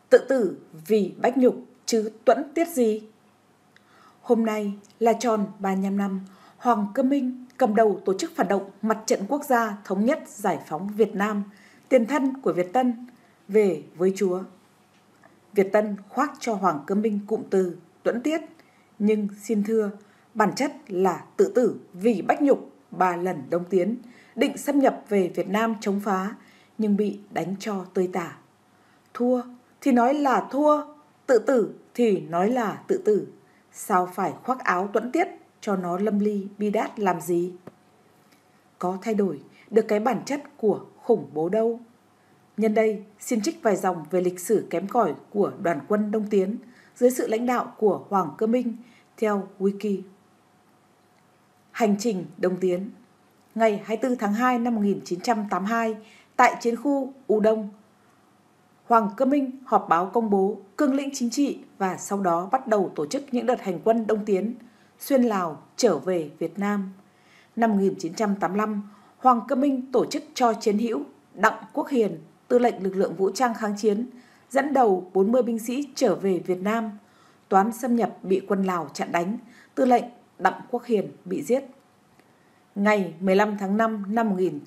tự tử vì bách nhục chứ tuẫn tiết gì. Hôm nay là tròn 35 năm Hoàng Cơ Minh cầm đầu tổ chức phản động Mặt trận Quốc gia Thống nhất Giải phóng Việt Nam, tiền thân của Việt Tân, về với Chúa. Việt Tân khoác cho Hoàng Cơ Minh cụm từ tuẫn tiết, nhưng xin thưa, bản chất là tự tử vì bách nhục 3 lần đông tiến, định xâm nhập về Việt Nam chống phá, nhưng bị đánh cho tơi tả. Thua thì nói là thua, tự tử thì nói là tự tử. Sao phải khoác áo tuẫn tiết cho nó lâm ly bi đát làm gì? Có thay đổi được cái bản chất của khủng bố đâu. Nhân đây xin trích vài dòng về lịch sử kém cỏi của đoàn quân Đông Tiến dưới sự lãnh đạo của Hoàng Cơ Minh theo Wiki. Hành trình Đông Tiến. Ngày 24 tháng 2 năm 1982 tại chiến khu U Đông, Hoàng Cơ Minh họp báo công bố cương lĩnh chính trị và sau đó bắt đầu tổ chức những đợt hành quân Đông Tiến xuyên Lào trở về Việt Nam. Năm 1985, Hoàng Cơ Minh tổ chức cho chiến hữu Đặng Quốc Hiền, tư lệnh lực lượng vũ trang kháng chiến, dẫn đầu 40 binh sĩ trở về Việt Nam. Toán xâm nhập bị quân Lào chặn đánh, tư lệnh Đặng Quốc Hiền bị giết. Ngày 15 tháng 5 năm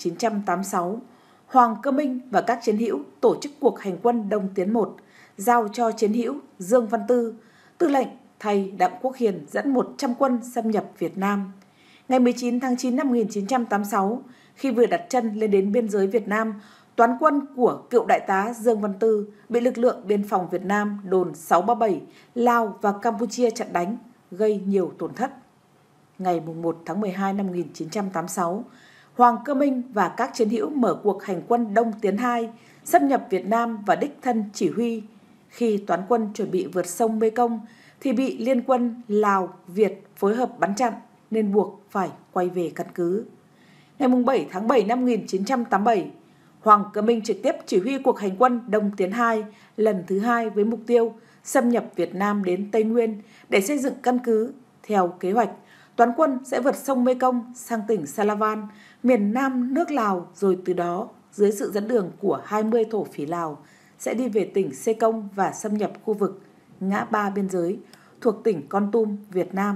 1986, Hoàng Cơ Minh và các chiến hữu tổ chức cuộc hành quân Đông Tiến 1, giao cho chiến hữu Dương Văn Tư, tư lệnh thay Đặng Quốc Hiền dẫn 100 quân xâm nhập Việt Nam. Ngày 19 tháng 9 năm 1986, khi vừa đặt chân lên đến biên giới Việt Nam, toán quân của cựu đại tá Dương Văn Tư bị lực lượng biên phòng Việt Nam đồn 637, Lào và Campuchia chặn đánh, gây nhiều tổn thất. Ngày 1 tháng 12 năm 1986, Hoàng Cơ Minh và các chiến hữu mở cuộc hành quân Đông Tiến 2, xâm nhập Việt Nam và đích thân chỉ huy. Khi toán quân chuẩn bị vượt sông Mekong thì bị liên quân Lào, Việt phối hợp bắn chặn nên buộc phải quay về căn cứ. Ngày 7 tháng 7 năm 1987, Hoàng Cơ Minh trực tiếp chỉ huy cuộc hành quân Đông Tiến 2 lần thứ 2 với mục tiêu xâm nhập Việt Nam đến Tây Nguyên để xây dựng căn cứ. Theo kế hoạch, toán quân sẽ vượt sông Mekong sang tỉnh Salavan, miền nam nước Lào, rồi từ đó, dưới sự dẫn đường của 20 thổ phỉ Lào, sẽ đi về tỉnh Sê Công và xâm nhập khu vực ngã ba biên giới thuộc tỉnh Kon Tum, Việt Nam.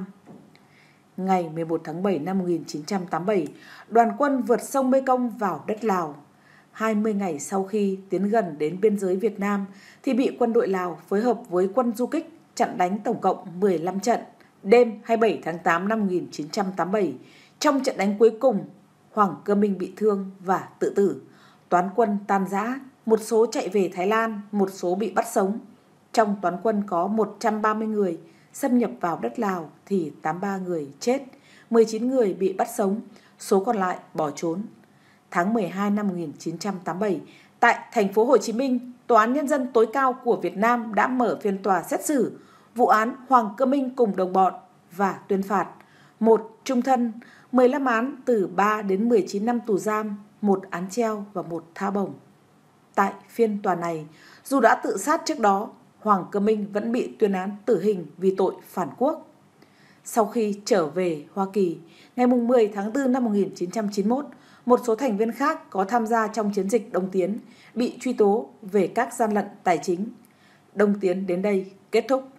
Ngày 11 tháng 7 năm 1987, đoàn quân vượt sông Mekong vào đất Lào. 20 ngày sau khi tiến gần đến biên giới Việt Nam thì bị quân đội Lào phối hợp với quân du kích chặn đánh tổng cộng 15 trận. Đêm 27 tháng 8 năm 1987, trong trận đánh cuối cùng, Hoàng Cơ Minh bị thương và tự tử. Toán quân tan rã, một số chạy về Thái Lan, một số bị bắt sống. Trong toán quân có 130 người, xâm nhập vào đất Lào thì 83 người chết, 19 người bị bắt sống, số còn lại bỏ trốn. Tháng 12 năm 1987, tại thành phố Hồ Chí Minh, Tòa án Nhân dân tối cao của Việt Nam đã mở phiên tòa xét xử vụ án Hoàng Cơ Minh cùng đồng bọn và tuyên phạt: 1 trung thân, 15 án từ 3 đến 19 năm tù giam, 1 án treo và 1 tha bổng. Tại phiên tòa này, dù đã tự sát trước đó, Hoàng Cơ Minh vẫn bị tuyên án tử hình vì tội phản quốc. Sau khi trở về Hoa Kỳ, ngày 10 tháng 4 năm 1991, một số thành viên khác có tham gia trong chiến dịch Đông Tiến bị truy tố về các gian lận tài chính. Đông Tiến đến đây kết thúc.